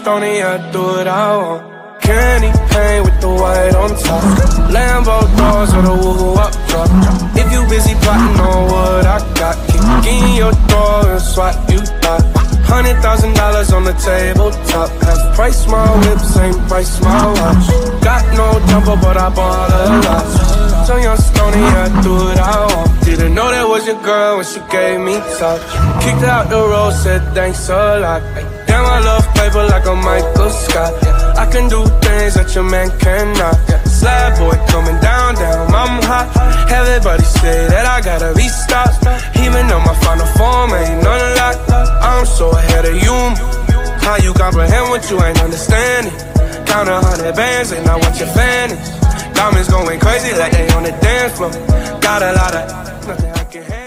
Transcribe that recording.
Stony, I do what I want. Candy paint with the white on top. Lambo doors with a woo up drop. If you busy plotting on what I got, kick in your door and swat you thought. $100,000 on the tabletop. Half price my whip, same price my watch. Got no jumper, but I bought a lot. So young Stony, I do what I want. Didn't know that was your girl when she gave me touch. Kicked out the road, said thanks a lot. Damn, I love paper like a Michael Scott. I can do things that your man cannot. Slab boy coming down, I'm hot. Everybody say that I gotta be stopped. Even though my final form ain't none of that. I'm so ahead of you. How you comprehend what you ain't understanding? Count 100 bands and I want your fannies. Diamonds going crazy like they on the dance floor. Got a lot of nothing I can handle.